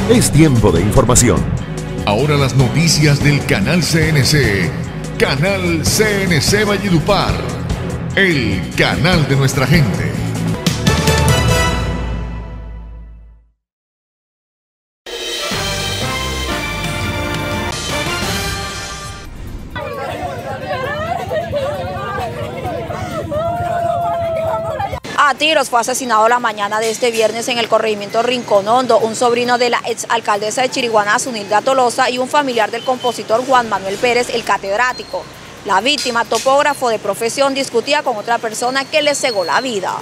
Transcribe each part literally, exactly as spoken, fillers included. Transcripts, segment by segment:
Es tiempo de información. Ahora las noticias del Canal C N C. Canal C N C Valledupar. El canal de nuestra gente. A tiros fue asesinado la mañana de este viernes en el corregimiento Rincón Hondo, un sobrino de la exalcaldesa de Chiriguaná, Zunilda Tolosa, y un familiar del compositor Juan Manuel Pérez, el catedrático. La víctima, topógrafo de profesión, discutía con otra persona que le cegó la vida.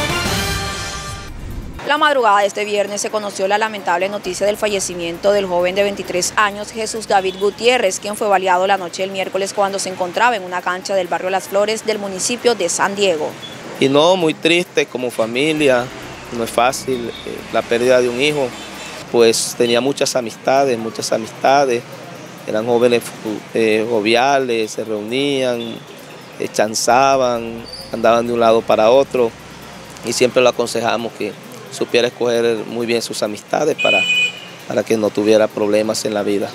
La madrugada de este viernes se conoció la lamentable noticia del fallecimiento del joven de veintitrés años, Jesús David Gutiérrez, quien fue baleado la noche del miércoles cuando se encontraba en una cancha del barrio Las Flores del municipio de San Diego. Y no, muy triste como familia, no es fácil eh, la pérdida de un hijo, pues tenía muchas amistades, muchas amistades, eran jóvenes eh, joviales, se reunían, eh, chanzaban, andaban de un lado para otro y siempre lo aconsejamos que supiera escoger muy bien sus amistades para, para que no tuviera problemas en la vida.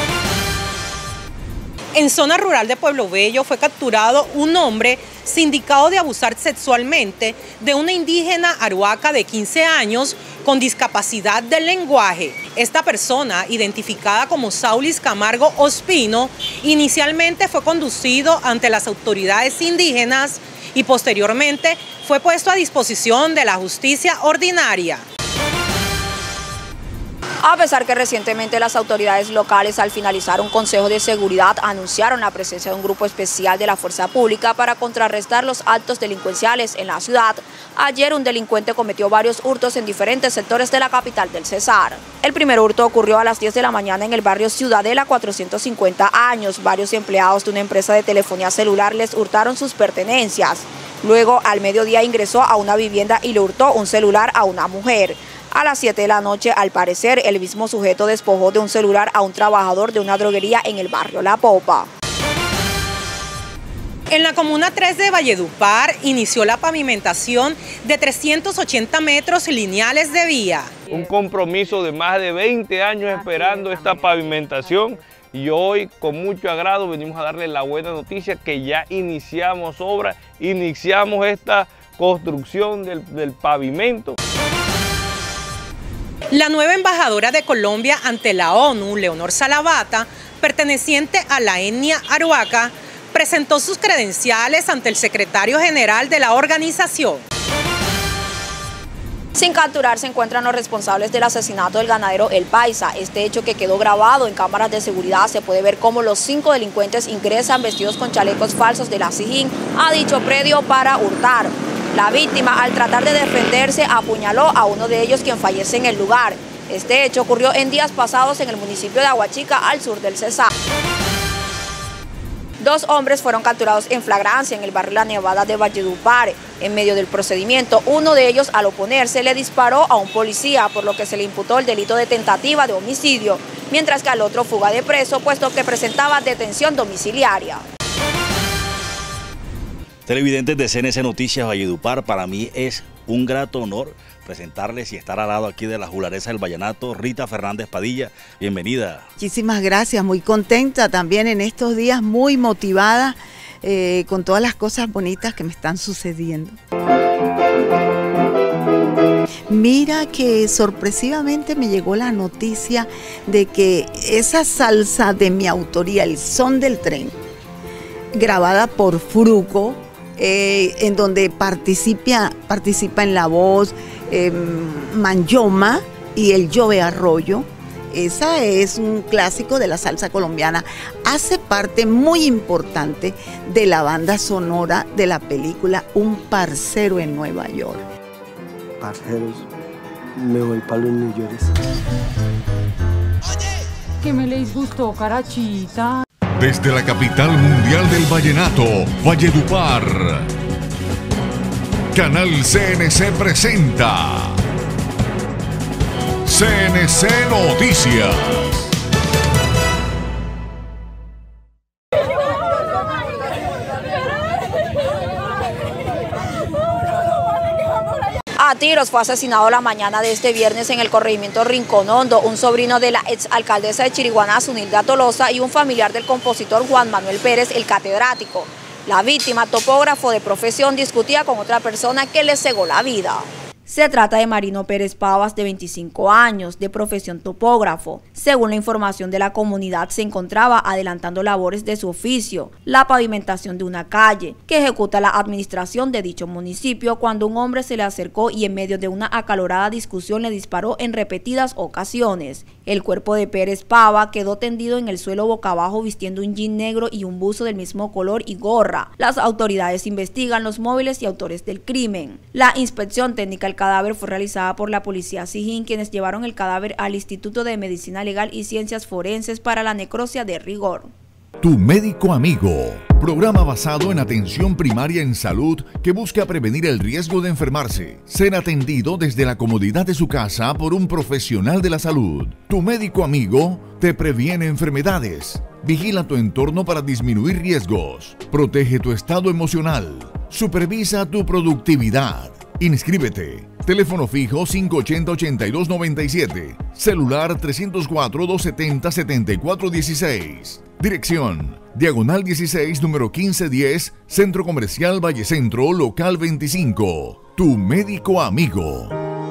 En zona rural de Pueblo Bello fue capturado un hombre sindicado de abusar sexualmente de una indígena aruaca de quince años con discapacidad del lenguaje. Esta persona, identificada como Saulis Camargo Ospino, inicialmente fue conducido ante las autoridades indígenas y posteriormente fue puesto a disposición de la justicia ordinaria. A pesar que recientemente las autoridades locales, al finalizar un consejo de seguridad, anunciaron la presencia de un grupo especial de la fuerza pública para contrarrestar los actos delincuenciales en la ciudad, ayer un delincuente cometió varios hurtos en diferentes sectores de la capital del Cesar. El primer hurto ocurrió a las diez de la mañana en el barrio Ciudadela, cuatrocientos cincuenta años. Varios empleados de una empresa de telefonía celular les hurtaron sus pertenencias. Luego, al mediodía, ingresó a una vivienda y le hurtó un celular a una mujer. A las siete de la noche, al parecer, el mismo sujeto despojó de un celular a un trabajador de una droguería en el barrio La Popa. En la Comuna tres de Valledupar inició la pavimentación de trescientos ochenta metros lineales de vía. Un compromiso de más de veinte años esperando esta pavimentación y hoy con mucho agrado venimos a darle la buena noticia que ya iniciamos obra, iniciamos esta construcción del, del pavimento. La nueva embajadora de Colombia ante la ONU, Leonor Salavata, perteneciente a la etnia aruaca, presentó sus credenciales ante el secretario general de la organización. Sin capturar se encuentran los responsables del asesinato del ganadero El Paisa. Este hecho, que quedó grabado en cámaras de seguridad, se puede ver cómo los cinco delincuentes ingresan vestidos con chalecos falsos de la SIJIN a dicho predio para hurtar. La víctima, al tratar de defenderse, apuñaló a uno de ellos, quien fallece en el lugar. Este hecho ocurrió en días pasados en el municipio de Aguachica, al sur del Cesar. Dos hombres fueron capturados en flagrancia en el barrio La Nevada de Valledupar. En medio del procedimiento, uno de ellos, al oponerse, le disparó a un policía, por lo que se le imputó el delito de tentativa de homicidio, mientras que al otro fuga de preso, puesto que presentaba detención domiciliaria. Televidentes de C N C Noticias Valledupar, para mí es un grato honor presentarles y estar al lado aquí de la jularesa del vallenato, Rita Fernández Padilla. Bienvenida. Muchísimas gracias, muy contenta también en estos días, muy motivada eh, con todas las cosas bonitas que me están sucediendo. Mira que sorpresivamente me llegó la noticia de que esa salsa de mi autoría, El Son del Tren, grabada por Fruco, Eh, en donde participa, participa en la voz eh, Manyoma y el Jove Arroyo. Esa es un clásico de la salsa colombiana. Hace parte muy importante de la banda sonora de la película Un Parcero en Nueva York. Parceros, me voy para los New York. Que me les gustó, carachita. Desde la capital mundial del vallenato, Valledupar, Canal C N C presenta C N C Noticias. A A tiros fue asesinado la mañana de este viernes en el corregimiento Rincón Hondo, un sobrino de la exalcaldesa de Chiriguaná, Zunilda Tolosa, y un familiar del compositor Juan Manuel Pérez, el catedrático. La víctima, topógrafo de profesión, discutía con otra persona que le cegó la vida. Se trata de Marino Pérez Pavas, de veinticinco años, de profesión topógrafo. Según la información de la comunidad, se encontraba adelantando labores de su oficio, la pavimentación de una calle, que ejecuta la administración de dicho municipio, cuando un hombre se le acercó y en medio de una acalorada discusión le disparó en repetidas ocasiones. El cuerpo de Pérez Pava quedó tendido en el suelo boca abajo vistiendo un jean negro y un buzo del mismo color y gorra. Las autoridades investigan los móviles y autores del crimen. La inspección técnica del cadáver fue realizada por la policía Sijín, quienes llevaron el cadáver al Instituto de Medicina Legal y Ciencias Forenses para la necropsia de rigor. Tu médico amigo, programa basado en atención primaria en salud que busca prevenir el riesgo de enfermarse, ser atendido desde la comodidad de su casa por un profesional de la salud. Tu médico amigo te previene enfermedades, vigila tu entorno para disminuir riesgos, protege tu estado emocional, supervisa tu productividad. Inscríbete. Teléfono fijo cinco ochenta, ochenta y dos noventa y siete. Celular trescientos cuatro, doscientos setenta, setenta y cuatro dieciséis. Dirección: Diagonal dieciséis, número quince diez, Centro Comercial Valle Centro, local veinticinco. Tu médico amigo.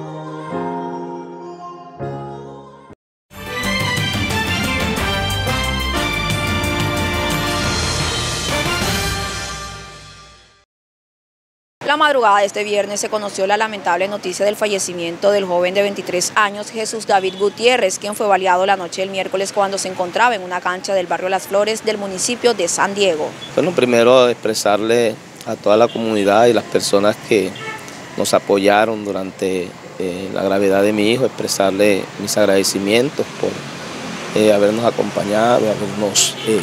La madrugada de este viernes se conoció la lamentable noticia del fallecimiento del joven de veintitrés años, Jesús David Gutiérrez, quien fue baleado la noche del miércoles cuando se encontraba en una cancha del barrio Las Flores del municipio de San Diego. Bueno, primero expresarle a toda la comunidad y las personas que nos apoyaron durante eh, la gravedad de mi hijo, expresarle mis agradecimientos por eh, habernos acompañado, habernos eh,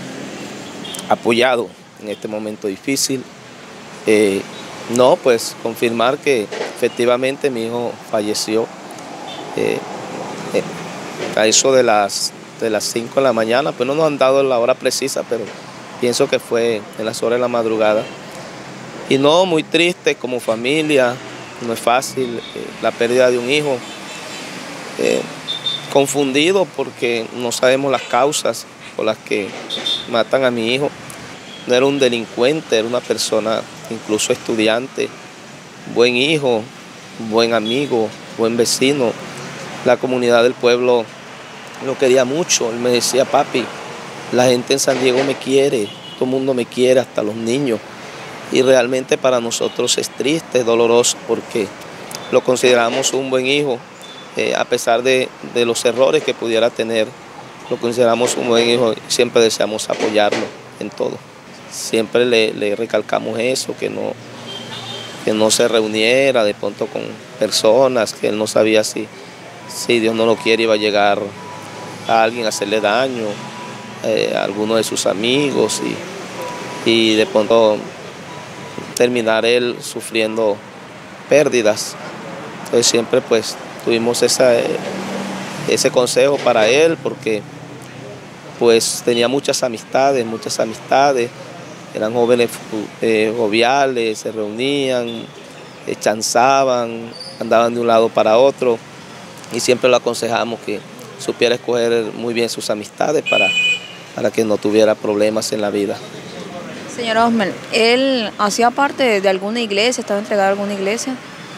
apoyado en este momento difícil. Eh, No, pues confirmar que efectivamente mi hijo falleció eh, eh, a eso de las, de las cinco de la mañana, pues no nos han dado la hora precisa, pero pienso que fue en las horas de la madrugada. Y no, muy triste como familia, no es fácil eh, la pérdida de un hijo, eh, confundido porque no sabemos las causas por las que matan a mi hijo. No era un delincuente, era una persona, incluso estudiante, buen hijo, buen amigo, buen vecino. La comunidad del pueblo lo quería mucho. Él me decía: papi, la gente en San Diego me quiere, todo el mundo me quiere, hasta los niños. Y realmente para nosotros es triste, es doloroso, porque lo consideramos un buen hijo, eh, a pesar de, de los errores que pudiera tener, lo consideramos un buen hijo y siempre deseamos apoyarlo en todo. Siempre le, le recalcamos eso, que no, que no se reuniera de pronto con personas, que él no sabía si, si Dios no lo quiere iba a llegar a alguien a hacerle daño, eh, a alguno de sus amigos, y, y de pronto terminar él sufriendo pérdidas. Entonces siempre pues tuvimos esa, eh, ese consejo para él, porque pues tenía muchas amistades, muchas amistades. Eran jóvenes eh, joviales, se reunían, eh, chanzaban, andaban de un lado para otro, y siempre lo aconsejamos que supiera escoger muy bien sus amistades para, para que no tuviera problemas en la vida. Señor Osmer, ¿él hacía parte de, de alguna iglesia, estaba entregado a alguna iglesia?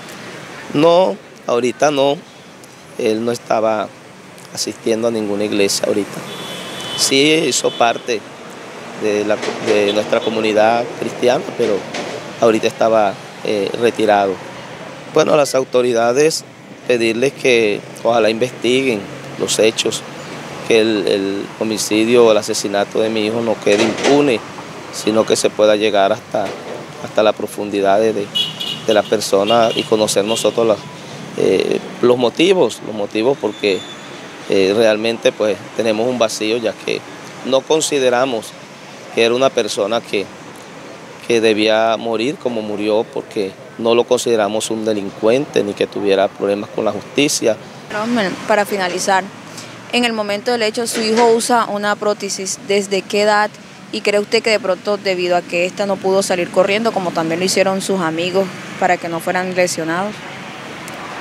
No, ahorita no, él no estaba asistiendo a ninguna iglesia ahorita. Sí hizo parte De, la, de nuestra comunidad cristiana, pero ahorita estaba eh, retirado. Bueno, a las autoridades pedirles que ojalá investiguen los hechos, que el, el homicidio o el asesinato de mi hijo no quede impune, sino que se pueda llegar hasta, hasta la profundidad de, de la persona y conocer nosotros los, eh, los motivos, los motivos porque eh, realmente pues tenemos un vacío, ya que no consideramos que era una persona que, que debía morir como murió, porque no lo consideramos un delincuente ni que tuviera problemas con la justicia. Para finalizar, en el momento del hecho su hijo usa una prótesis, ¿desde qué edad? ¿Y cree usted que de pronto debido a que ésta no pudo salir corriendo, como también lo hicieron sus amigos, para que no fueran lesionados?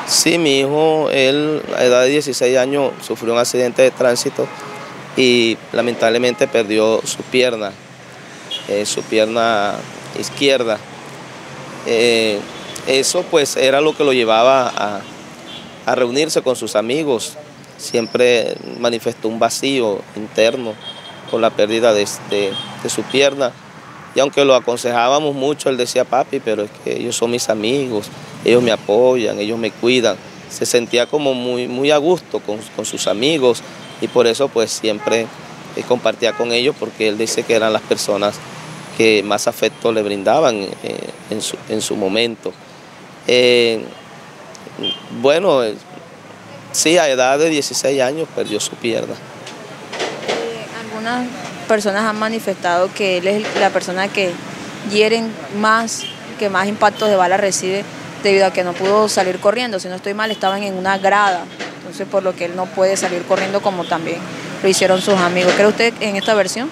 Sí, mi hijo, él a edad de dieciséis años sufrió un accidente de tránsito y lamentablemente perdió su pierna, eh, su pierna izquierda. Eh, eso pues era lo que lo llevaba a, a reunirse con sus amigos. Siempre manifestó un vacío interno con la pérdida de, de, de su pierna. Y aunque lo aconsejábamos mucho, él decía, papi, pero es que ellos son mis amigos, ellos me apoyan, ellos me cuidan. Se sentía como muy, muy a gusto con, con sus amigos y por eso pues siempre eh, compartía con ellos, porque él dice que eran las personas que más afecto le brindaban eh, en, su, en su momento. Eh, bueno, eh, sí, a edad de dieciséis años perdió su pierna. Eh, algunas personas han manifestado que él es la persona que hieren más, que más impactos de bala recibe debido a que no pudo salir corriendo. Si no estoy mal, estaban en una grada, entonces por lo que él no puede salir corriendo como también lo hicieron sus amigos. ¿Cree usted en esta versión?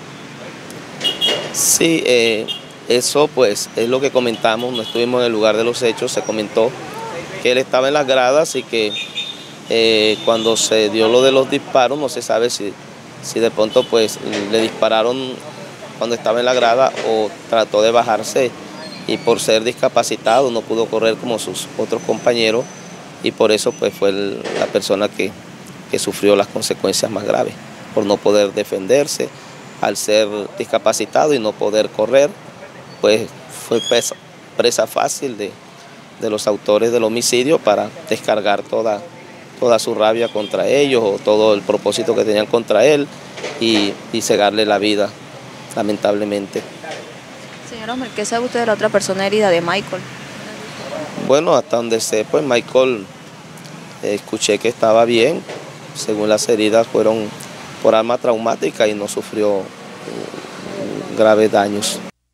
Sí, eh, eso pues es lo que comentamos, no estuvimos en el lugar de los hechos, se comentó que él estaba en las gradas y que eh, cuando se dio lo de los disparos no se sabe si, si de pronto pues le dispararon cuando estaba en la grada o trató de bajarse y por ser discapacitado no pudo correr como sus otros compañeros y por eso pues fue el, la persona que, que sufrió las consecuencias más graves, por no poder defenderse. Al ser discapacitado y no poder correr, pues fue presa, presa fácil de, de los autores del homicidio para descargar toda, toda su rabia contra ellos o todo el propósito que tenían contra él y, y cegarle la vida, lamentablemente. Señor Osmer, ¿qué sabe usted de la otra persona herida, de Michael? Bueno, hasta donde sé, pues Michael, eh, escuché que estaba bien, según las heridas fueron por arma traumática y no sufrió uh, graves daños.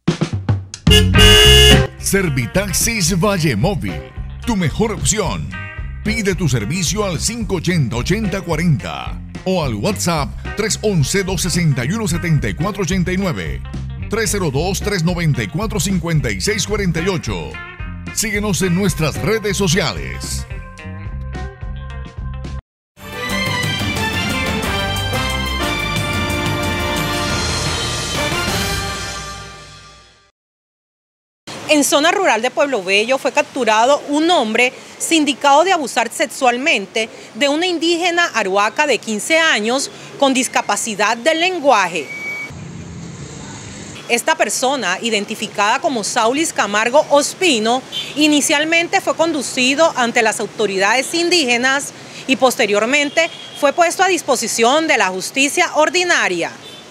Servitaxis Valle Móvil, tu mejor opción. Pide tu servicio al cinco ochenta, ochenta cuarenta o al WhatsApp tres once, dos sesenta y uno, setenta y cuatro ochenta y nueve, tres cero dos, tres noventa y cuatro, cincuenta y seis cuarenta y ocho. Síguenos en nuestras redes sociales. En zona rural de Pueblo Bello fue capturado un hombre sindicado de abusar sexualmente de una indígena aruaca de quince años con discapacidad del lenguaje. Esta persona, identificada como Saulis Camargo Ospino, inicialmente fue conducido ante las autoridades indígenas y posteriormente fue puesto a disposición de la justicia ordinaria.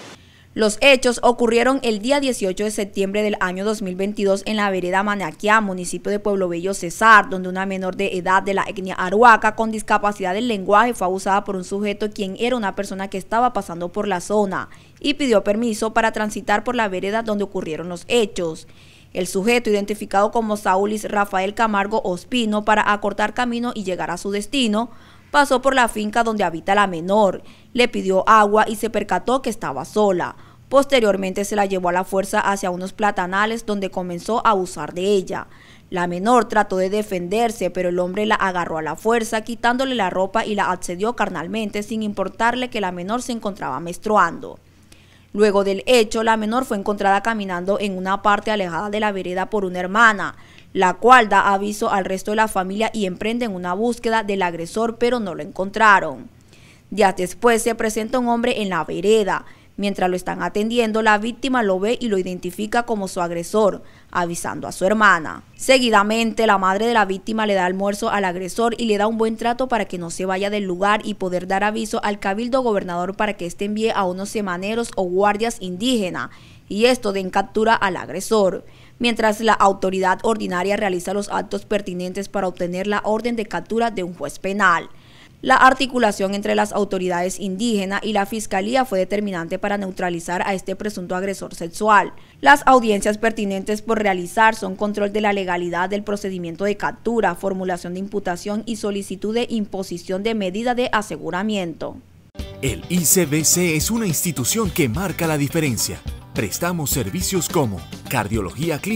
Los hechos ocurrieron el día dieciocho de septiembre del año dos mil veintidós en la vereda Manaquiá, municipio de Pueblo Bello, Cesar, donde una menor de edad de la etnia aruaca con discapacidad del lenguaje fue abusada por un sujeto quien era una persona que estaba pasando por la zona y pidió permiso para transitar por la vereda donde ocurrieron los hechos. El sujeto, identificado como Saulis Rafael Camargo Ospino, para acortar camino y llegar a su destino, pasó por la finca donde habita la menor, le pidió agua y se percató que estaba sola. Posteriormente se la llevó a la fuerza hacia unos platanales donde comenzó a abusar de ella. La menor trató de defenderse, pero el hombre la agarró a la fuerza, quitándole la ropa y la accedió carnalmente sin importarle que la menor se encontraba menstruando. Luego del hecho, la menor fue encontrada caminando en una parte alejada de la vereda por una hermana, la cual da aviso al resto de la familia y emprenden una búsqueda del agresor, pero no lo encontraron. Días después se presenta un hombre en la vereda. Mientras lo están atendiendo, la víctima lo ve y lo identifica como su agresor, avisando a su hermana. Seguidamente, la madre de la víctima le da almuerzo al agresor y le da un buen trato para que no se vaya del lugar y poder dar aviso al cabildo gobernador para que éste envíe a unos semaneros o guardias indígenas y esto den captura al agresor, mientras la autoridad ordinaria realiza los actos pertinentes para obtener la orden de captura de un juez penal. La articulación entre las autoridades indígenas y la fiscalía fue determinante para neutralizar a este presunto agresor sexual. Las audiencias pertinentes por realizar son control de la legalidad del procedimiento de captura, formulación de imputación y solicitud de imposición de medida de aseguramiento. El I C B C es una institución que marca la diferencia. Prestamos servicios como cardiología clínica,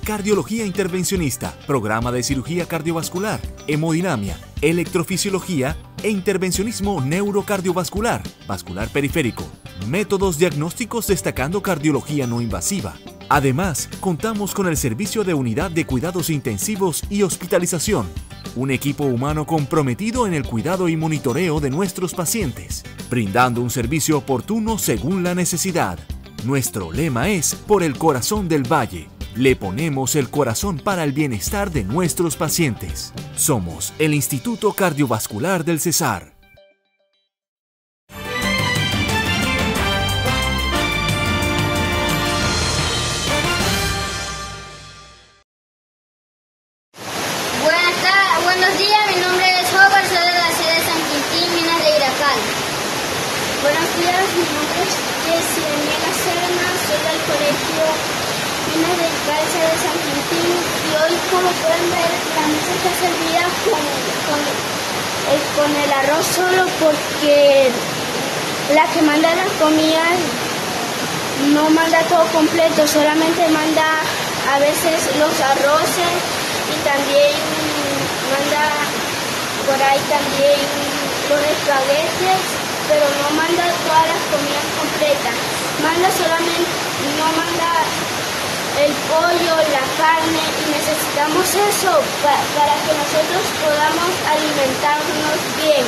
cardiología intervencionista, programa de cirugía cardiovascular, hemodinamia, electrofisiología e intervencionismo neurocardiovascular, vascular periférico, métodos diagnósticos destacando cardiología no invasiva. Además, contamos con el servicio de unidad de cuidados intensivos y hospitalización, un equipo humano comprometido en el cuidado y monitoreo de nuestros pacientes, brindando un servicio oportuno según la necesidad. Nuestro lema es Por el corazón del Valle. Le ponemos el corazón para el bienestar de nuestros pacientes. Somos el Instituto Cardiovascular del Cesar. Buenos días, mi nombre es Howard, soy de la sede de San Quintín, Minas de Iracal. Buenos días, mi nombre es Jessie Daniela Serna, soy del colegio Minas de Iracal, sede de San Quintín, y hoy, como pueden ver, la mesa está servida con, con, el, con el arroz solo porque la que manda las comidas no manda todo completo, solamente manda a veces los arroces y también manda por ahí también los espaguetis, pero no manda todas las comidas completas. Manda solamente, no manda el pollo, la carne, y necesitamos eso pa, para que nosotros podamos alimentarnos bien.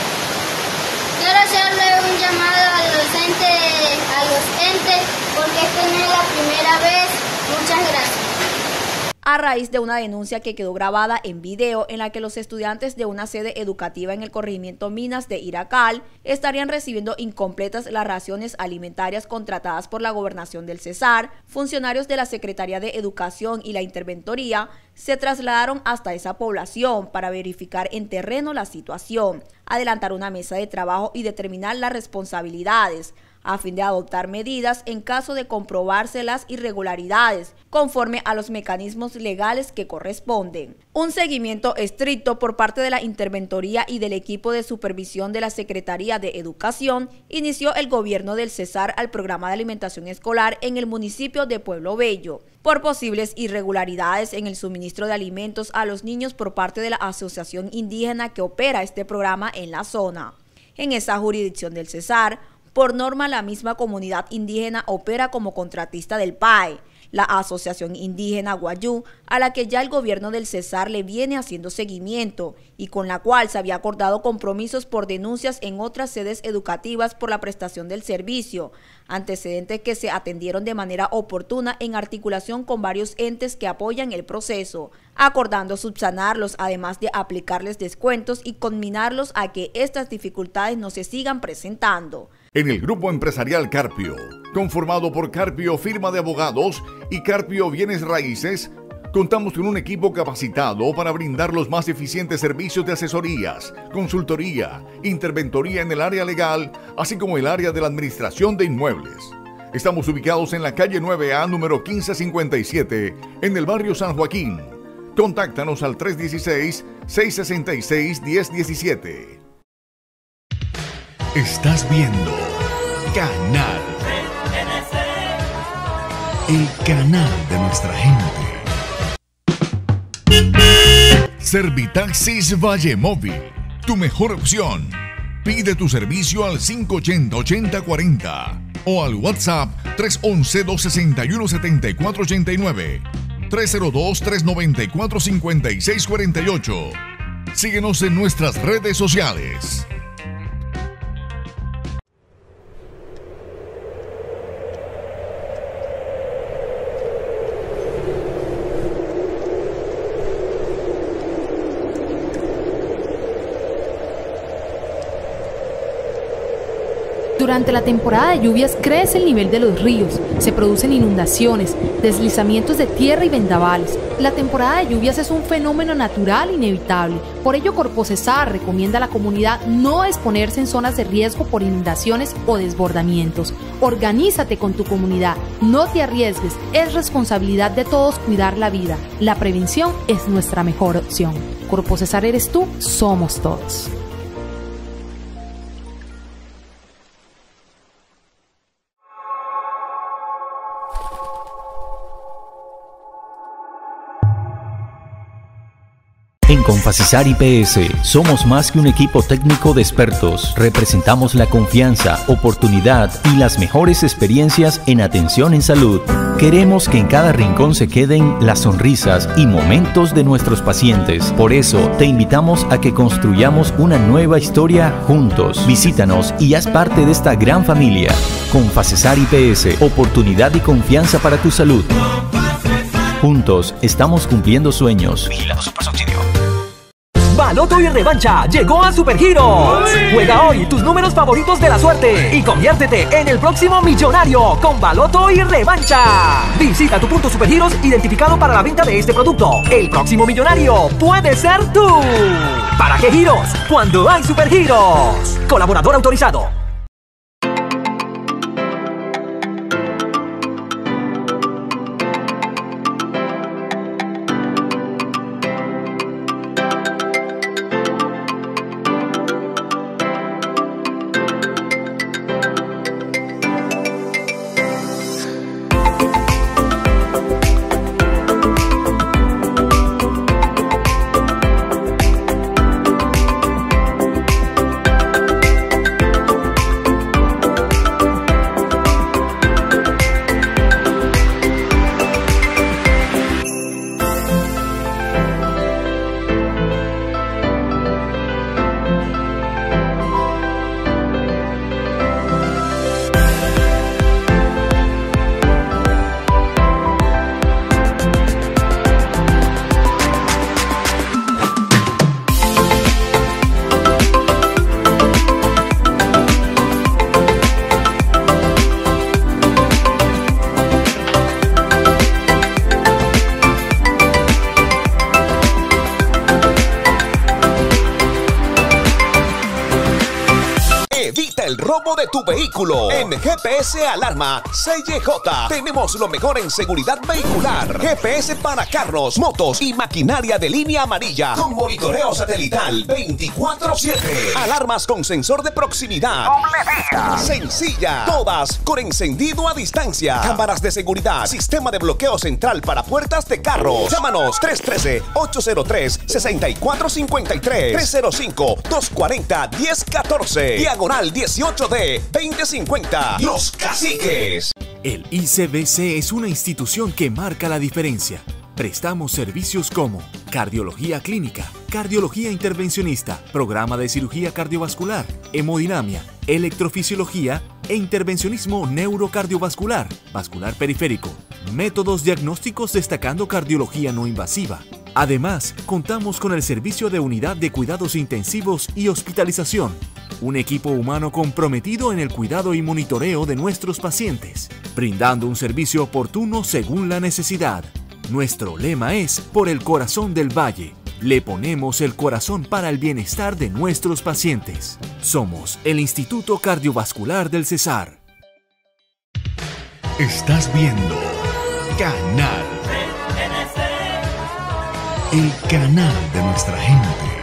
Quiero hacerle un llamado a los entes, a los entes, porque esta no es la primera vez. Muchas gracias. A raíz de una denuncia que quedó grabada en video en la que los estudiantes de una sede educativa en el corregimiento Minas de Iracal estarían recibiendo incompletas las raciones alimentarias contratadas por la Gobernación del Cesar, funcionarios de la Secretaría de Educación y la Interventoría se trasladaron hasta esa población para verificar en terreno la situación, adelantar una mesa de trabajo y determinar las responsabilidades, a fin de adoptar medidas en caso de comprobarse las irregularidades, conforme a los mecanismos legales que corresponden. Un seguimiento estricto por parte de la Interventoría y del equipo de supervisión de la Secretaría de Educación inició el gobierno del Cesar al programa de alimentación escolar en el municipio de Pueblo Bello, por posibles irregularidades en el suministro de alimentos a los niños por parte de la asociación indígena que opera este programa en la zona. En esa jurisdicción del Cesar, por norma, la misma comunidad indígena opera como contratista del P A E, la Asociación Indígena Guayú, a la que ya el gobierno del Cesar le viene haciendo seguimiento y con la cual se había acordado compromisos por denuncias en otras sedes educativas por la prestación del servicio, antecedentes que se atendieron de manera oportuna en articulación con varios entes que apoyan el proceso, acordando subsanarlos además de aplicarles descuentos y conminarlos a que estas dificultades no se sigan presentando. En el Grupo Empresarial Carpio, conformado por Carpio Firma de Abogados y Carpio Bienes Raíces, contamos con un equipo capacitado para brindar los más eficientes servicios de asesorías, consultoría, interventoría en el área legal, así como el área de la administración de inmuebles. Estamos ubicados en la calle nueve A, número quince cincuenta y siete, en el barrio San Joaquín. Contáctanos al tres uno seis, seis seis seis, uno cero uno siete. Estás viendo Canal, el canal de nuestra gente. Servitaxis Valle Móvil, tu mejor opción. Pide tu servicio al cinco ochenta, ochenta cuarenta o al WhatsApp tres once, dos sesenta y uno, setenta y cuatro ochenta y nueve, tres cero dos, tres noventa y cuatro, cincuenta y seis cuarenta y ocho. Síguenos en nuestras redes sociales. Durante la temporada de lluvias crece el nivel de los ríos, se producen inundaciones, deslizamientos de tierra y vendavales. La temporada de lluvias es un fenómeno natural inevitable. Por ello, Corpocesar recomienda a la comunidad no exponerse en zonas de riesgo por inundaciones o desbordamientos. Organízate con tu comunidad, no te arriesgues, es responsabilidad de todos cuidar la vida. La prevención es nuestra mejor opción. Corpocesar eres tú, somos todos. En Confacesar I P S somos más que un equipo técnico de expertos. Representamos la confianza, oportunidad y las mejores experiencias en atención en salud. Queremos que en cada rincón se queden las sonrisas y momentos de nuestros pacientes. Por eso te invitamos a que construyamos una nueva historia juntos. Visítanos y haz parte de esta gran familia. Confacesar I P S, oportunidad y confianza para tu salud. Juntos estamos cumpliendo sueños. Vigilado Supersubsidio. Baloto y Revancha llegó a Supergiros. Juega hoy tus números favoritos de la suerte y conviértete en el próximo millonario con Baloto y Revancha. Visita tu punto Supergiros identificado para la venta de este producto. El próximo millonario puede ser tú. ¿Para qué giros? Cuando hay Supergiros. Colaborador autorizado. El robo de tu vehículo. En G P S Alarma C Y J tenemos lo mejor en seguridad vehicular. G P S para carros, motos y maquinaria de línea amarilla con monitoreo satelital veinticuatro siete. Alarmas con sensor de proximidad. Sencilla. Todas con encendido a distancia. Cámaras de seguridad. Sistema de bloqueo central para puertas de carros. Llámanos tres uno tres, ocho cero tres, seis cuatro cinco tres, tres cero cinco, dos cuatro cero, uno cero uno cuatro. Diagonal dieciocho D veinte cincuenta. Los Caciques. El I C B C es una institución que marca la diferencia. Prestamos servicios como cardiología clínica, cardiología intervencionista, programa de cirugía cardiovascular, hemodinamia, electrofisiología e intervencionismo neurocardiovascular, vascular periférico, métodos diagnósticos destacando cardiología no invasiva. Además, contamos con el servicio de unidad de cuidados intensivos y hospitalización, un equipo humano comprometido en el cuidado y monitoreo de nuestros pacientes, brindando un servicio oportuno según la necesidad. Nuestro lema es por el corazón del valle. Le ponemos el corazón para el bienestar de nuestros pacientes. Somos el Instituto Cardiovascular del Cesar. Estás viendo Canal. El canal de nuestra gente.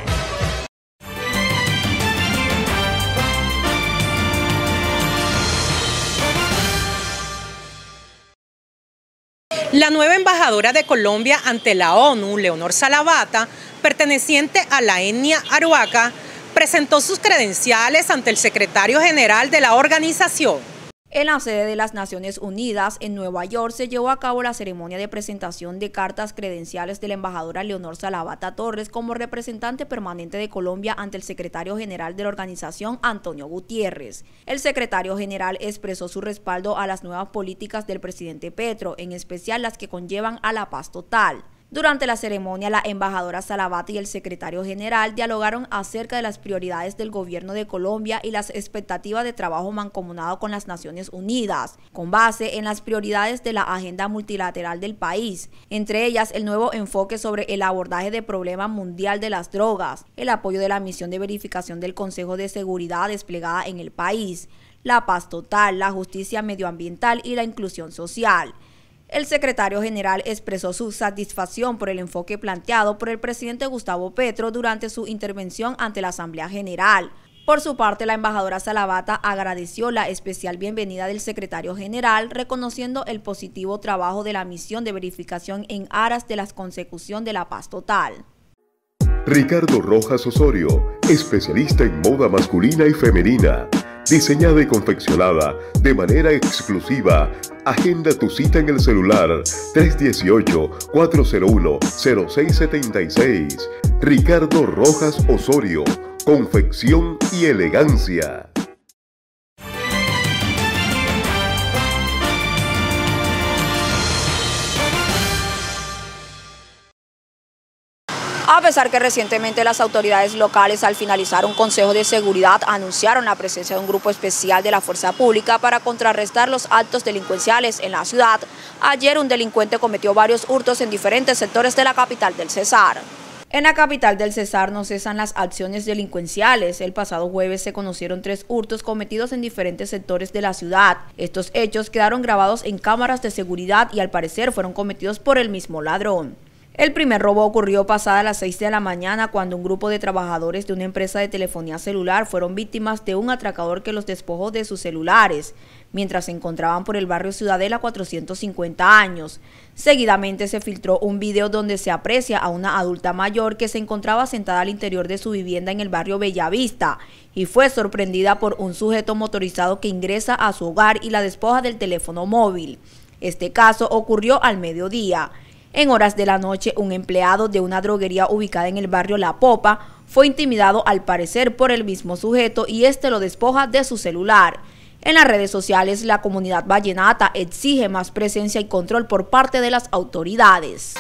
La nueva embajadora de Colombia ante la ONU, Leonor Salavata, perteneciente a la etnia Arhuaca, presentó sus credenciales ante el secretario general de la organización. En la sede de las Naciones Unidas, en Nueva York, se llevó a cabo la ceremonia de presentación de cartas credenciales de la embajadora Leonor Salavata Torres como representante permanente de Colombia ante el secretario general de la organización, Antonio Gutiérrez. El secretario general expresó su respaldo a las nuevas políticas del presidente Petro, en especial las que conllevan a la paz total. Durante la ceremonia, la embajadora Salavata y el secretario general dialogaron acerca de las prioridades del gobierno de Colombia y las expectativas de trabajo mancomunado con las Naciones Unidas, con base en las prioridades de la agenda multilateral del país, entre ellas el nuevo enfoque sobre el abordaje del problema mundial de las drogas, el apoyo de la misión de verificación del Consejo de Seguridad desplegada en el país, la paz total, la justicia medioambiental y la inclusión social. El secretario general expresó su satisfacción por el enfoque planteado por el presidente Gustavo Petro durante su intervención ante la Asamblea General. Por su parte, la embajadora Salavata agradeció la especial bienvenida del secretario general, reconociendo el positivo trabajo de la misión de verificación en aras de la consecución de la paz total. Ricardo Rojas Osorio, especialista en moda masculina y femenina, diseñada y confeccionada de manera exclusiva. Agenda tu cita en el celular tres uno ocho, cuatro cero uno, cero seis siete seis. Ricardo Rojas Osorio, confección y elegancia. A pesar que recientemente las autoridades locales, al finalizar un consejo de seguridad, anunciaron la presencia de un grupo especial de la fuerza pública para contrarrestar los actos delincuenciales en la ciudad, ayer un delincuente cometió varios hurtos en diferentes sectores de la capital del Cesar. En la capital del Cesar no cesan las acciones delincuenciales. El pasado jueves se conocieron tres hurtos cometidos en diferentes sectores de la ciudad. Estos hechos quedaron grabados en cámaras de seguridad y al parecer fueron cometidos por el mismo ladrón. El primer robo ocurrió pasada las seis de la mañana cuando un grupo de trabajadores de una empresa de telefonía celular fueron víctimas de un atracador que los despojó de sus celulares mientras se encontraban por el barrio Ciudadela cuatrocientos cincuenta años. Seguidamente se filtró un video donde se aprecia a una adulta mayor que se encontraba sentada al interior de su vivienda en el barrio Bellavista y fue sorprendida por un sujeto motorizado que ingresa a su hogar y la despoja del teléfono móvil. Este caso ocurrió al mediodía. En horas de la noche, un empleado de una droguería ubicada en el barrio La Popa fue intimidado al parecer por el mismo sujeto y este lo despoja de su celular. En las redes sociales, la comunidad vallenata exige más presencia y control por parte de las autoridades.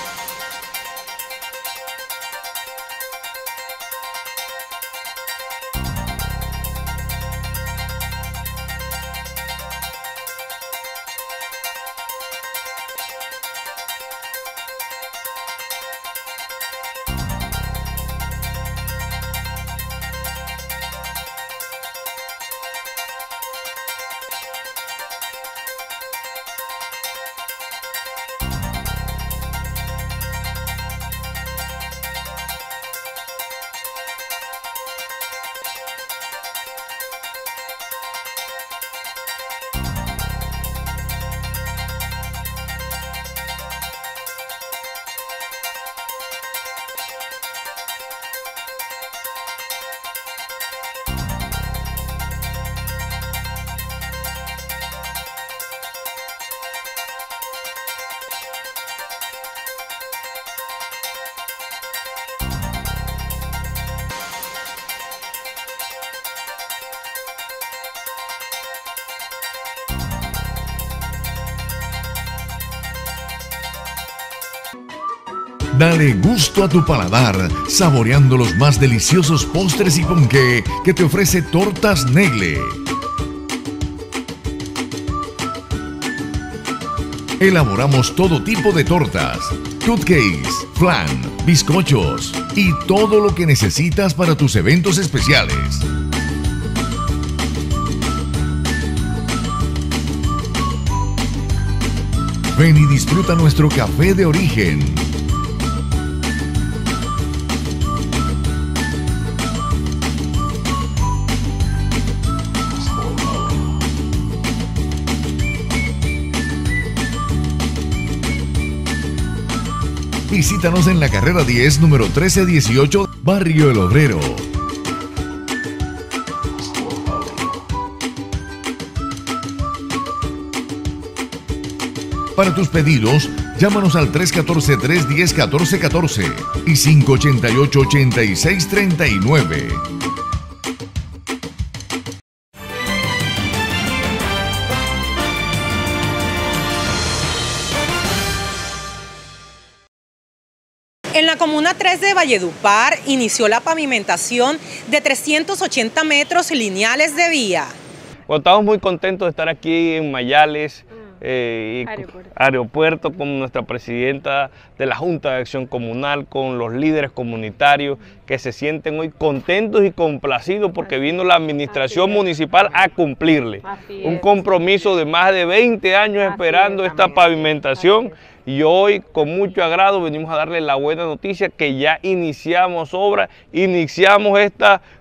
Dale gusto a tu paladar, saboreando los más deliciosos postres y ponqué que te ofrece Tortas Negle. Elaboramos todo tipo de tortas, cupcakes, flan, bizcochos y todo lo que necesitas para tus eventos especiales. Ven y disfruta nuestro café de origen. Visítanos en la carrera diez, número trece dieciocho, Barrio El Obrero. Para tus pedidos, llámanos al tres uno cuatro, tres uno cero, uno cuatro uno cuatro y cinco ocho ocho, ocho seis tres nueve. En la Comuna tres de Valledupar inició la pavimentación de trescientos ochenta metros lineales de vía. Bueno, estamos muy contentos de estar aquí en Mayales, eh, y aeropuerto. aeropuerto, con nuestra presidenta de la Junta de Acción Comunal, con los líderes comunitarios que se sienten hoy contentos y complacidos porque vino la administración municipal a cumplirle. Un compromiso de más de veinte años esperando esta pavimentación. Y hoy con mucho agrado venimos a darle la buena noticia que ya iniciamos obra, iniciamos esta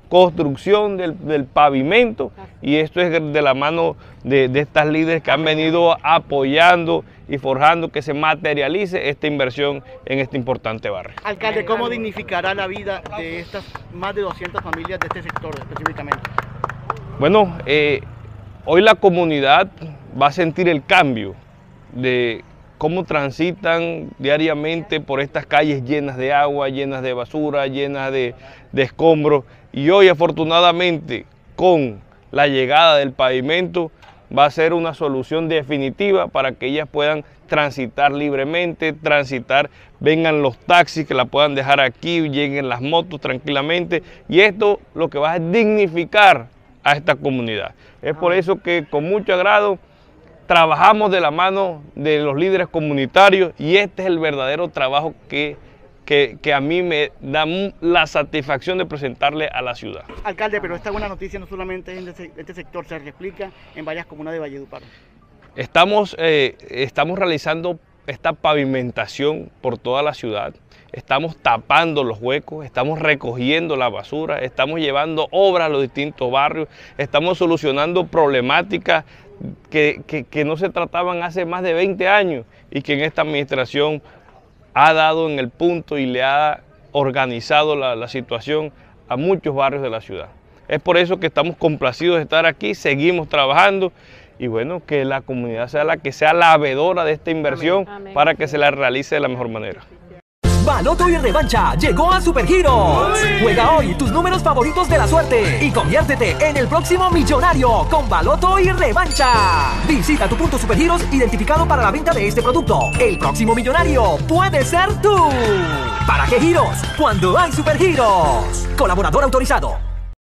construcción del, del pavimento, y esto es de la mano de, de estas líderes que han venido apoyando y forjando que se materialice esta inversión en este importante barrio. Alcalde, ¿cómo dignificará la vida de estas más de doscientas familias de este sector específicamente? Bueno, eh, hoy la comunidad va a sentir el cambio de cómo transitan diariamente por estas calles llenas de agua, llenas de basura, llenas de, de escombros, y hoy afortunadamente con la llegada del pavimento va a ser una solución definitiva para que ellas puedan transitar libremente, transitar, vengan los taxis que la puedan dejar aquí, lleguen las motos tranquilamente, y esto lo que va a dignificar a esta comunidad. Es por eso que con mucho agrado trabajamos de la mano de los líderes comunitarios, y este es el verdadero trabajo que, que, que a mí me da la satisfacción de presentarle a la ciudad. Alcalde, pero esta buena noticia no solamente en este sector, se replica en varias comunas de Valledupar. Estamos, eh, estamos realizando esta pavimentación por toda la ciudad, estamos tapando los huecos, estamos recogiendo la basura, estamos llevando obras a los distintos barrios, estamos solucionando problemáticas Que, que, que no se trataban hace más de veinte años y que en esta administración ha dado en el punto y le ha organizado la, la situación a muchos barrios de la ciudad. Es por eso que estamos complacidos de estar aquí, seguimos trabajando, y bueno, que la comunidad sea la que sea la veedora de esta inversión. Amén. Amén. Para que se la realice de la mejor manera. Baloto y Revancha llegó a Supergiros. Juega hoy tus números favoritos de la suerte y conviértete en el próximo millonario con Baloto y Revancha. Visita tu punto Supergiros identificado para la venta de este producto. El próximo millonario puede ser tú. ¿Para qué giros? Cuando hay Supergiros. Colaborador autorizado.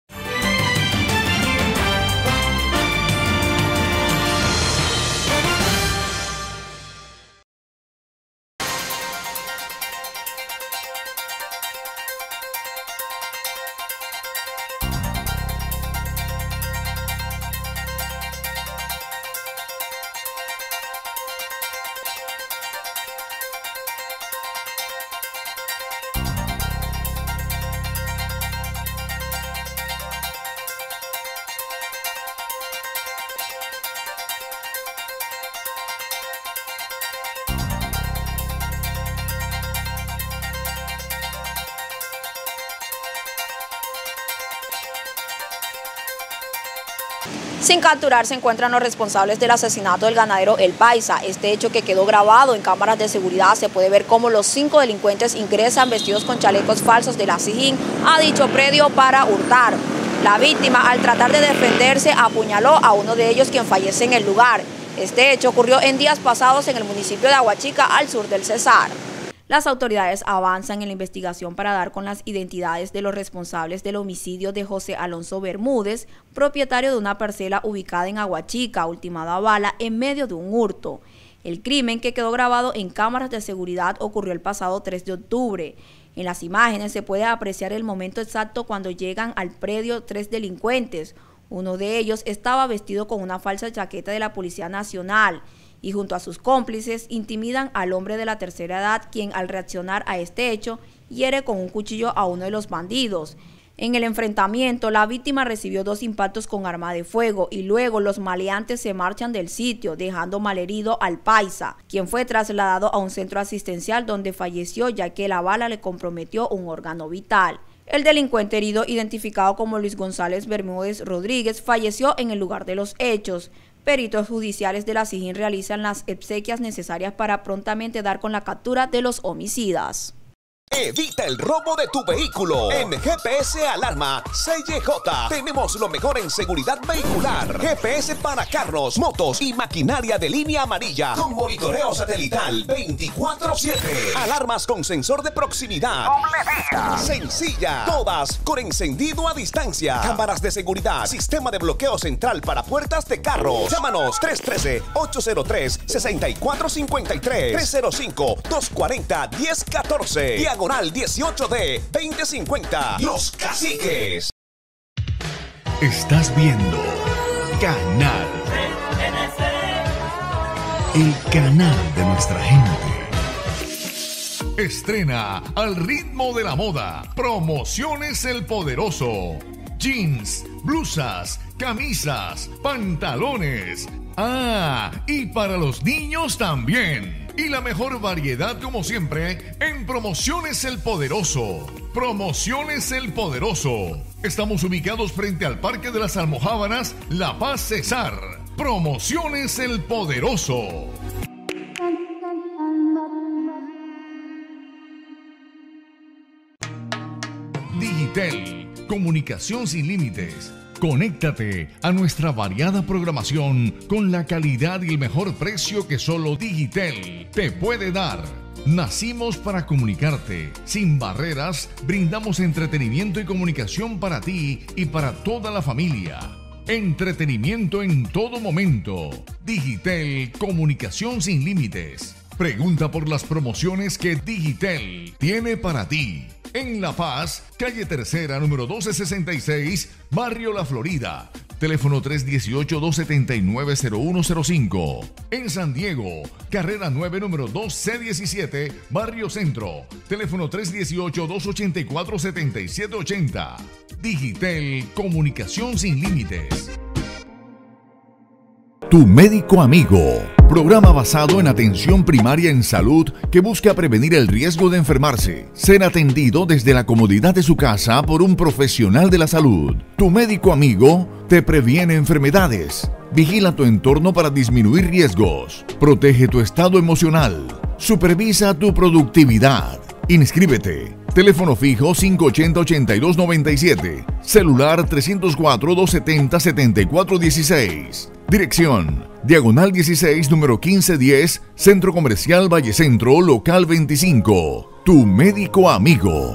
Sin capturar se encuentran los responsables del asesinato del ganadero El Paisa. Este hecho, que quedó grabado en cámaras de seguridad, se puede ver cómo los cinco delincuentes ingresan vestidos con chalecos falsos de la SIJIN a dicho predio para hurtar. La víctima, al tratar de defenderse, apuñaló a uno de ellos, quien fallece en el lugar. Este hecho ocurrió en días pasados en el municipio de Aguachica, al sur del Cesar. Las autoridades avanzan en la investigación para dar con las identidades de los responsables del homicidio de José Alonso Bermúdez, propietario de una parcela ubicada en Aguachica, ultimado a bala en medio de un hurto. El crimen, que quedó grabado en cámaras de seguridad, ocurrió el pasado tres de octubre. En las imágenes se puede apreciar el momento exacto cuando llegan al predio tres delincuentes. Uno de ellos estaba vestido con una falsa chaqueta de la Policía Nacional y junto a sus cómplices intimidan al hombre de la tercera edad, quien al reaccionar a este hecho hiere con un cuchillo a uno de los bandidos. En el enfrentamiento, la víctima recibió dos impactos con arma de fuego y luego los maleantes se marchan del sitio, dejando malherido al Paisa, quien fue trasladado a un centro asistencial donde falleció, ya que la bala le comprometió un órgano vital. El delincuente herido, identificado como Luis González Bermúdez Rodríguez, falleció en el lugar de los hechos. Peritos judiciales de la SIJIN realizan las exequias necesarias para prontamente dar con la captura de los homicidas. Evita el robo de tu vehículo. En G P S Alarma C Y J tenemos lo mejor en seguridad vehicular. G P S para carros, motos y maquinaria de línea amarilla con monitoreo satelital veinticuatro siete. Alarmas con sensor de proximidad. Sencilla. Todas con encendido a distancia. Cámaras de seguridad. Sistema de bloqueo central para puertas de carros. Llámanos tres uno tres, ocho cero tres, seis cuatro cinco tres, tres cero cinco, dos cuatro cero, uno cero uno cuatro. Diagonal dieciocho D veinte cincuenta. Los Caciques. Estás viendo Canal. El canal de nuestra gente. Estrena Al ritmo de la moda. Promociones El Poderoso. jeans, blusas, camisas, pantalones. Ah, y para los niños también. Y la mejor variedad, como siempre, en Promociones El Poderoso. Promociones El Poderoso. Estamos ubicados frente al Parque de las Almojábanas, La Paz, Cesar. Promociones El Poderoso. Digitel, comunicación sin límites. Conéctate a nuestra variada programación con la calidad y el mejor precio que solo Digitel te puede dar. Nacimos para comunicarte. Sin barreras, brindamos entretenimiento y comunicación para ti y para toda la familia. Entretenimiento en todo momento. Digitel, comunicación sin límites. Pregunta por las promociones que Digitel tiene para ti. En La Paz, calle Tercera, número doce sesenta y seis, Barrio La Florida. Teléfono tres uno ocho, dos siete nueve, cero uno cero cinco. En San Diego, carrera nueve, número dos C diecisiete, Barrio Centro. Teléfono tres uno ocho, dos ocho cuatro, siete siete ocho cero. Digitel, comunicación sin límites. Tu médico amigo, programa basado en atención primaria en salud que busca prevenir el riesgo de enfermarse, ser atendido desde la comodidad de su casa por un profesional de la salud. Tu médico amigo te previene enfermedades, vigila tu entorno para disminuir riesgos, protege tu estado emocional, supervisa tu productividad. Inscríbete. Teléfono fijo cinco ochenta, ochenta y dos noventa y siete. Celular trescientos cuatro, doscientos setenta, setenta y cuatro dieciséis. Dirección: Diagonal dieciséis, número quince diez, Centro Comercial Valle Centro, local veinticinco. Tu médico amigo.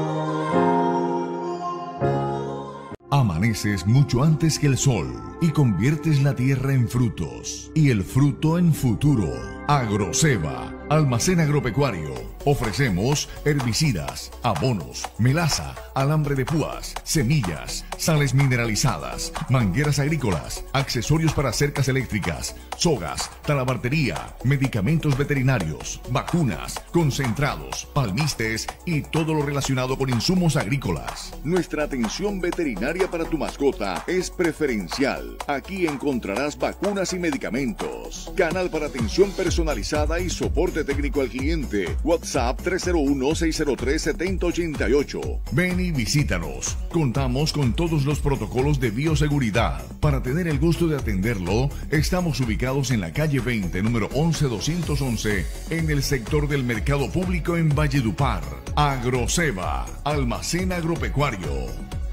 Amaneces mucho antes que el sol y conviertes la tierra en frutos y el fruto en futuro. Agroceba, almacén agropecuario. Ofrecemos herbicidas, abonos, melaza, alambre de púas, semillas, sales mineralizadas, mangueras agrícolas, accesorios para cercas eléctricas, sogas, talabartería, medicamentos veterinarios, vacunas, concentrados, palmistes y todo lo relacionado con insumos agrícolas. Nuestra atención veterinaria para tu mascota es preferencial. Aquí encontrarás vacunas y medicamentos. Canal para atención personalizada y soporte técnico al cliente. WhatsApp tres cero uno, seis cero tres, siete cero ocho ocho. Ven y visítanos. Contamos con todos los protocolos de bioseguridad. Para tener el gusto de atenderlo, estamos ubicados en la calle veinte, número once doscientos once, en el sector del Mercado Público en Valledupar. Agroceba, almacén agropecuario.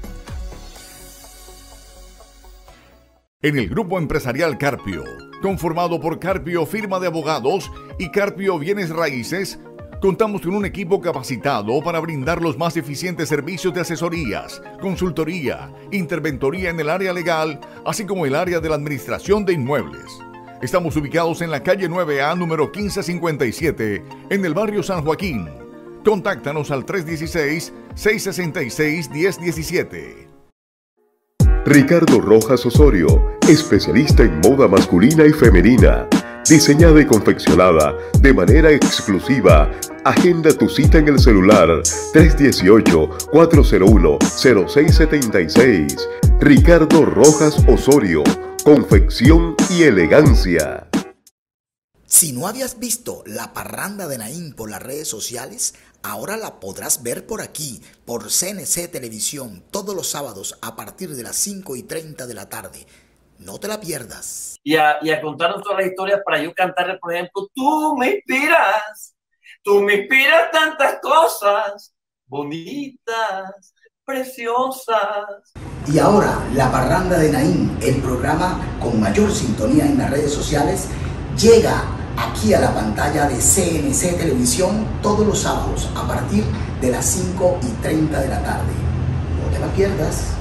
En el grupo empresarial Carpio, conformado por Carpio Firma de Abogados y Carpio Bienes Raíces, contamos con un equipo capacitado para brindar los más eficientes servicios de asesorías, consultoría, interventoría en el área legal, así como el área de la administración de inmuebles. Estamos ubicados en la calle nueve A, número quince cincuenta y siete, en el barrio San Joaquín. Contáctanos al tres uno seis, seis seis seis, uno cero uno siete. Ricardo Rojas Osorio, especialista en moda masculina y femenina, diseñada y confeccionada de manera exclusiva. Agenda tu cita en el celular tres uno ocho, cuatro cero uno, cero seis siete seis. Ricardo Rojas Osorio, confección y elegancia. Si no habías visto la parranda de Naim por las redes sociales, ahora la podrás ver por aquí, por C N C Televisión, todos los sábados a partir de las cinco y treinta de la tarde. No te la pierdas. Y a, y a contarnos todas las historias para yo cantarle, por ejemplo, tú me inspiras, tú me inspiras tantas cosas bonitas, preciosas. Y ahora, la parranda de Naim, el programa con mayor sintonía en las redes sociales, llega aquí a la pantalla de C N C Televisión todos los sábados a partir de las cinco y treinta de la tarde. No te la pierdas.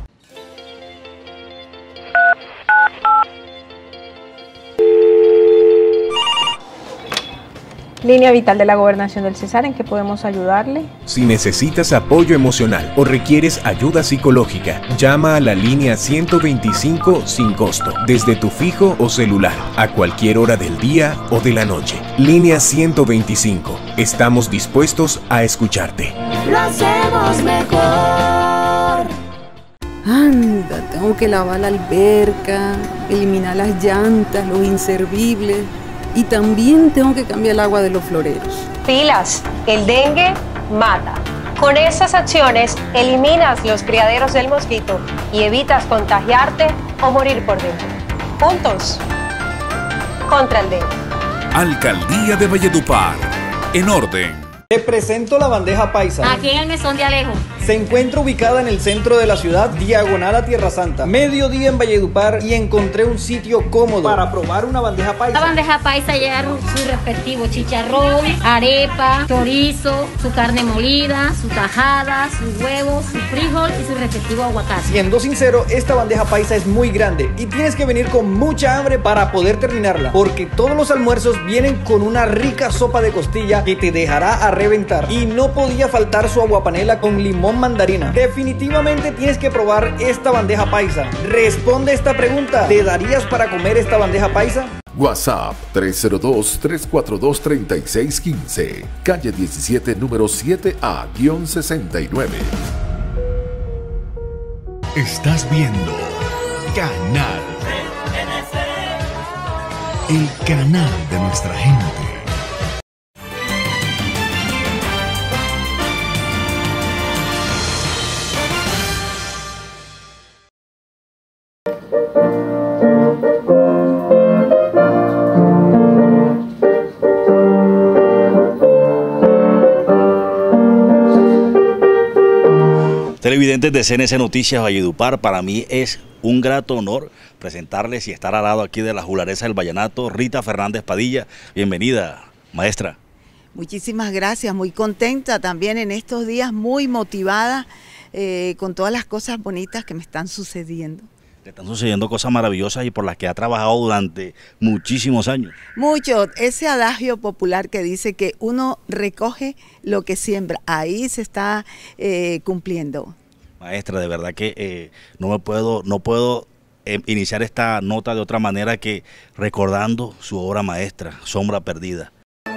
Línea Vital de la Gobernación del Cesar, ¿en qué podemos ayudarle? Si necesitas apoyo emocional o requieres ayuda psicológica, llama a la línea ciento veinticinco sin costo, desde tu fijo o celular, a cualquier hora del día o de la noche. Línea ciento veinticinco. Estamos dispuestos a escucharte. Lo hacemos mejor. Anda, tengo que lavar la alberca, eliminar las llantas, los inservibles y también tengo que cambiar el agua de los floreros. Pilas, el dengue mata. Con estas acciones eliminas los criaderos del mosquito y evitas contagiarte o morir por dengue. Juntos, contra el dengue. Alcaldía de Valledupar, en orden. Te presento la bandeja paisa. Aquí en el Mesón de Alejo. Se encuentra ubicada en el centro de la ciudad, diagonal a Tierra Santa. Mediodía en Valledupar y encontré un sitio cómodo para probar una bandeja paisa. La bandeja paisa lleva su respectivo chicharrón, arepa, chorizo, su carne molida, su tajada, sus huevos, su frijol y su respectivo aguacate. Siendo sincero, esta bandeja paisa es muy grande y tienes que venir con mucha hambre para poder terminarla, porque todos los almuerzos vienen con una rica sopa de costilla que te dejará a reventar. Y no podía faltar su aguapanela con limón mandarina. Definitivamente tienes que probar esta bandeja paisa. Responde esta pregunta: ¿te darías para comer esta bandeja paisa? WhatsApp tres cero dos, tres cuatro dos, tres seis uno cinco, calle diecisiete, número siete A sesenta y nueve. Estás viendo Canal, el canal de nuestra gente. Televidentes de C N C Noticias Valledupar, para mí es un grato honor presentarles y estar al lado aquí de la jularesa del vallenato, Rita Fernández Padilla. Bienvenida, maestra. Muchísimas gracias, muy contenta también en estos días, muy motivada eh, con todas las cosas bonitas que me están sucediendo. Le están sucediendo cosas maravillosas y por las que ha trabajado durante muchísimos años. Mucho, ese adagio popular que dice que uno recoge lo que siembra, ahí se está eh, cumpliendo. Maestra, de verdad que eh, no me puedo, no puedo eh, iniciar esta nota de otra manera que recordando su obra maestra, Sombra Perdida.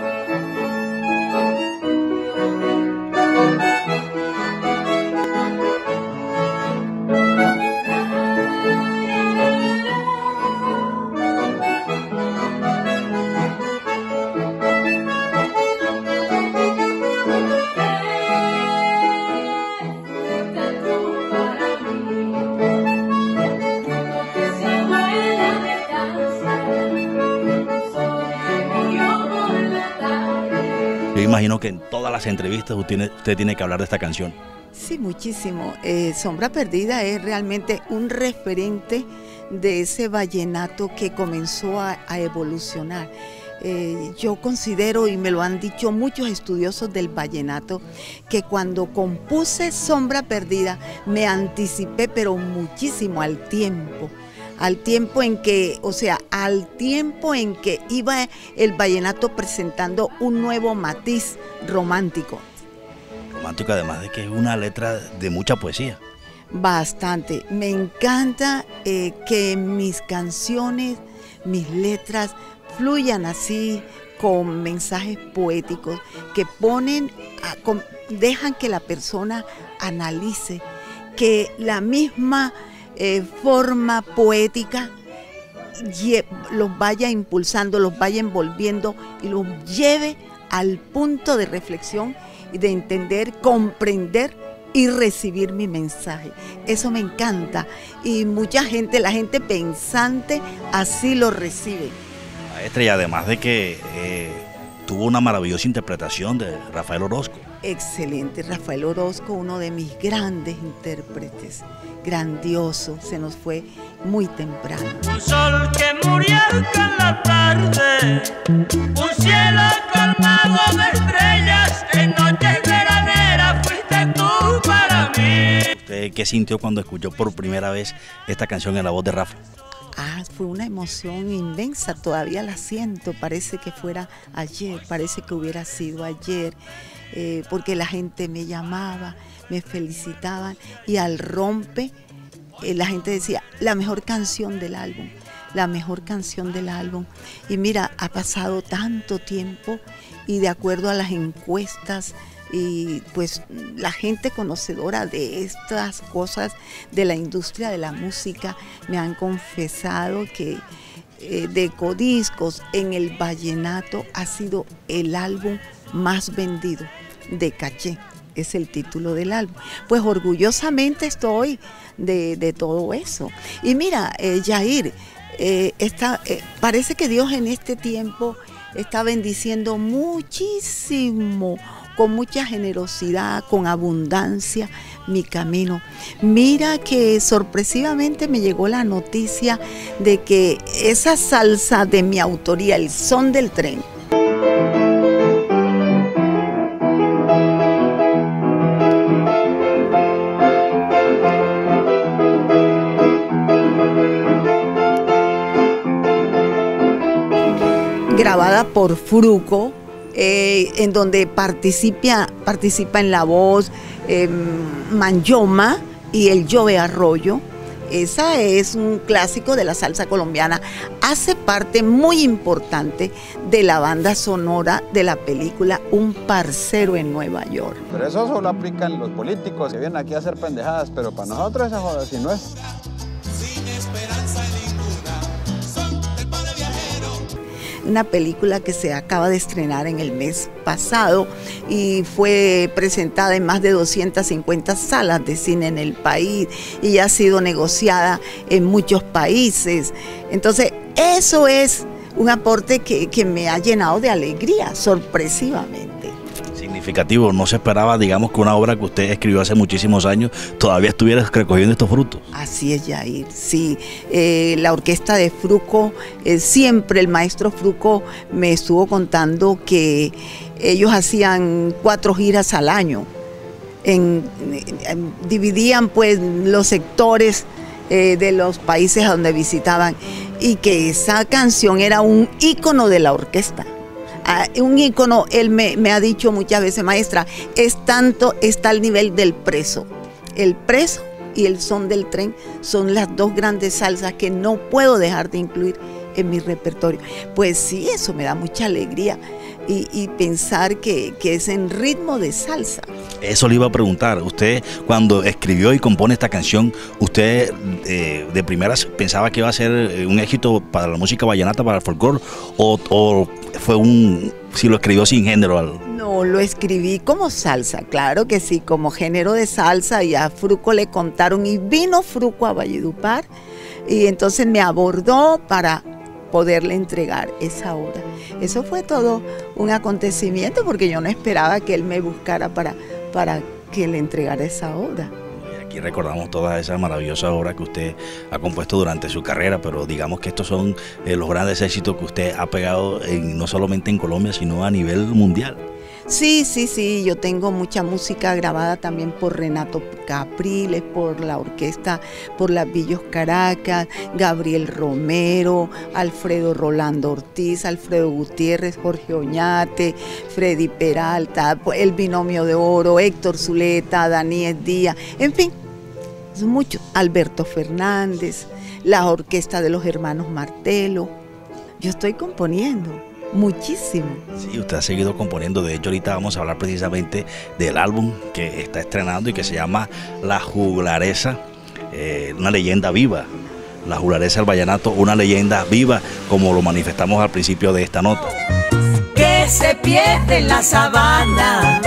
Yo imagino que en todas las entrevistas usted tiene, usted tiene que hablar de esta canción. Sí, muchísimo. Eh, Sombra Perdida es realmente un referente de ese vallenato que comenzó a, a evolucionar. Eh, yo considero, y me lo han dicho muchos estudiosos del vallenato, que cuando compuse Sombra Perdida me anticipé pero muchísimo al tiempo. al tiempo en que, o sea, al tiempo en que iba el vallenato presentando un nuevo matiz romántico. Romántico además de que es una letra de mucha poesía. Bastante. Me encanta eh, que mis canciones, mis letras fluyan así, con mensajes poéticos que ponen, a, con, dejan que la persona analice, que la misma Eh, forma poética los vaya impulsando, los vaya envolviendo y los lleve al punto de reflexión y de entender, comprender y recibir mi mensaje. Eso me encanta y mucha gente, la gente pensante así lo recibe. Maestra, y además de que eh, tuvo una maravillosa interpretación de Rafael Orozco. Excelente, Rafael Orozco, uno de mis grandes intérpretes, grandioso, se nos fue muy temprano. Un sol que murió en la tarde, un cielo colmado de estrellas, en noches veraneras fuiste tú para mí. ¿Usted qué sintió cuando escuchó por primera vez esta canción en la voz de Rafa? Ah, fue una emoción inmensa, todavía la siento, parece que fuera ayer, parece que hubiera sido ayer. Eh, porque la gente me llamaba, me felicitaban y al rompe eh, la gente decía la mejor canción del álbum, la mejor canción del álbum. Y mira, ha pasado tanto tiempo y de acuerdo a las encuestas y pues la gente conocedora de estas cosas de la industria de la música me han confesado que eh, de Codiscos en el vallenato ha sido el álbum más vendido de Caché, es el título del álbum. Pues orgullosamente estoy de, de todo eso. Y mira, eh, Yair, eh, está, eh, parece que Dios en este tiempo está bendiciendo muchísimo, con mucha generosidad, con abundancia, mi camino. Mira que sorpresivamente me llegó la noticia de que esa salsa de mi autoría, El Son del Tren, grabada por Fruco, eh, en donde participa, participa en la voz eh, Manyoma y el Jove Arroyo. Esa es un clásico de la salsa colombiana. Hace parte muy importante de la banda sonora de la película Un Parcero en Nueva York. Pero eso solo aplican los políticos que vienen aquí a hacer pendejadas, pero para nosotros esa joda así no es. Sin esperanza una película que se acaba de estrenar en el mes pasado y fue presentada en más de doscientas cincuenta salas de cine en el país y ya ha sido negociada en muchos países. Entonces, eso es un aporte que, que me ha llenado de alegría, sorpresivamente. Significativo, no se esperaba, digamos, que una obra que usted escribió hace muchísimos años todavía estuviera recogiendo estos frutos. Así es, Yair, sí. Eh, la orquesta de Fruco, eh, siempre el maestro Fruco me estuvo contando que ellos hacían cuatro giras al año. En, en, dividían pues los sectores eh, de los países a donde visitaban y que esa canción era un ícono de la orquesta. Uh, un ícono, él me, me ha dicho muchas veces, maestra, es tanto, está al nivel del preso. El preso y el son del tren son las dos grandes salsas que no puedo dejar de incluir en mi repertorio. Pues sí, eso me da mucha alegría y, y pensar que, que es en ritmo de salsa. Eso le iba a preguntar, usted cuando escribió y compone esta canción, ¿usted eh, de primeras pensaba que iba a ser un éxito para la música vallenata, para el folclore, o, o fue un, si lo escribió sin género? No, lo escribí como salsa, claro que sí, como género de salsa, y a Fruco le contaron y vino Fruco a Valledupar y entonces me abordó para poderle entregar esa obra. Eso fue todo un acontecimiento porque yo no esperaba que él me buscara para, para que le entregara esa obra. Aquí recordamos todas esas maravillosas obras que usted ha compuesto durante su carrera, pero digamos que estos son eh, los grandes éxitos que usted ha pegado en, no solamente en Colombia, sino a nivel mundial. Sí, sí, sí, yo tengo mucha música grabada también por Renato Capriles, por la orquesta, por las Villos Caracas, Gabriel Romero, Alfredo Rolando Ortiz, Alfredo Gutiérrez, Jorge Oñate, Freddy Peralta, el Binomio de Oro, Héctor Zuleta, Daniel Díaz, en fin, son muchos, Alberto Fernández, la orquesta de los hermanos Martelo. Yo estoy componiendo muchísimo. Sí, usted ha seguido componiendo. De hecho, ahorita vamos a hablar precisamente del álbum que está estrenando y que se llama La Juglaresa, eh, una leyenda viva. La Juglaresa del vallenato, una leyenda viva, como lo manifestamos al principio de esta nota. Que se pierde en la sabana,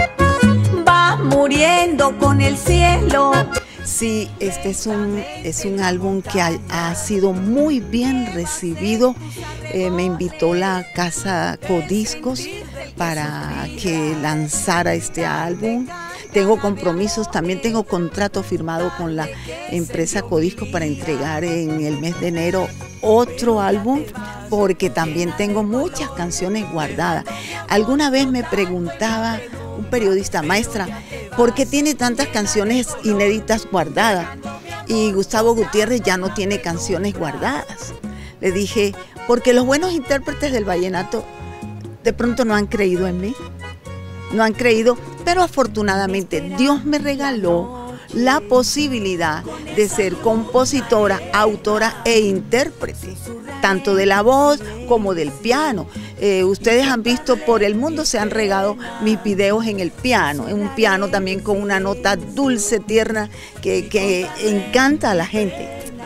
va muriendo con el cielo. Sí, este es un, es un álbum que ha, ha sido muy bien recibido. Eh, me invitó la casa Codiscos para que lanzara este álbum. Tengo compromisos, también tengo contrato firmado con la empresa Codiscos para entregar en el mes de enero otro álbum, porque también tengo muchas canciones guardadas. Alguna vez me preguntaba un periodista, maestra, ¿por qué tiene tantas canciones inéditas guardadas? Y Gustavo Gutiérrez ya no tiene canciones guardadas. Le dije, porque los buenos intérpretes del vallenato de pronto no han creído en mí, no han creído, pero afortunadamente Dios me regaló la posibilidad de ser compositora, autora e intérprete, tanto de la voz como del piano. Eh, ustedes han visto por el mundo, se han regado mis videos en el piano, en un piano también con una nota dulce, tierna, que, que encanta a la gente.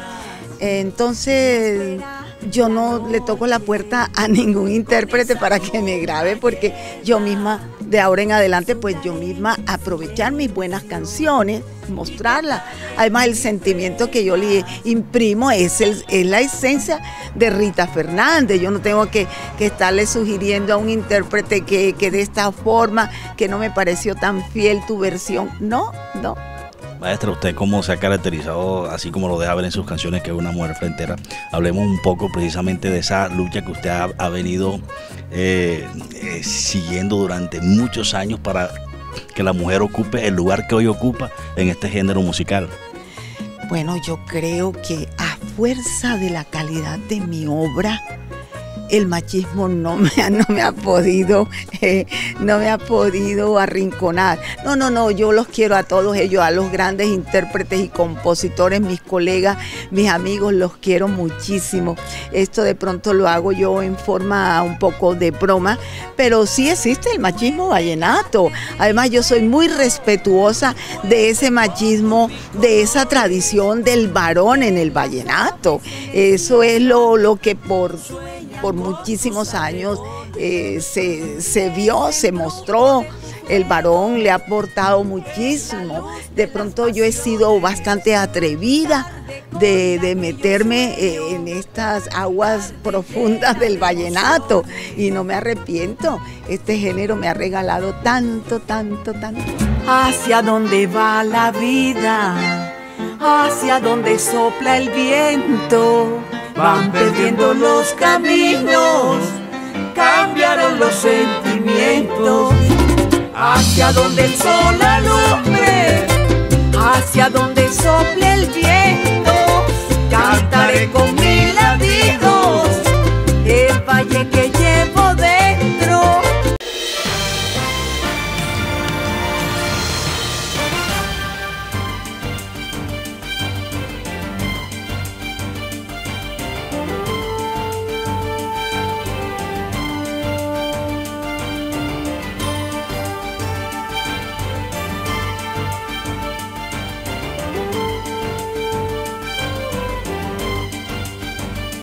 Entonces, yo no le toco la puerta a ningún intérprete para que me grabe, porque yo misma, de ahora en adelante, pues yo misma aprovechar mis buenas canciones, mostrarlas. Además, el sentimiento que yo le imprimo es, el, es la esencia de Rita Fernández. Yo no tengo que, que estarle sugiriendo a un intérprete que, que de esta forma, que no me pareció tan fiel tu versión. No, no. Maestra, usted cómo se ha caracterizado, así como lo deja ver en sus canciones, que es una mujer frentera. Hablemos un poco precisamente de esa lucha que usted ha, ha venido eh, eh, siguiendo durante muchos años para que la mujer ocupe el lugar que hoy ocupa en este género musical. Bueno, yo creo que a fuerza de la calidad de mi obra, el machismo no me, no me ha podido, eh, no me ha podido arrinconar. No, no, no, yo los quiero a todos ellos, a los grandes intérpretes y compositores, mis colegas, mis amigos, los quiero muchísimo. Esto de pronto lo hago yo en forma un poco de broma, pero sí existe el machismo vallenato. Además, yo soy muy respetuosa de ese machismo, de esa tradición del varón en el vallenato. Eso es lo, lo que por... por muchísimos años eh, se, se vio, se mostró. El varón le ha aportado muchísimo. De pronto yo he sido bastante atrevida de, de meterme eh, en estas aguas profundas del vallenato y no me arrepiento. Este género me ha regalado tanto, tanto, tanto. Hacia dónde va la vida, hacia dónde sopla el viento, van perdiendo los caminos, cambiaron los sentimientos. Hacia donde el sol alumbre, hacia donde sople el viento,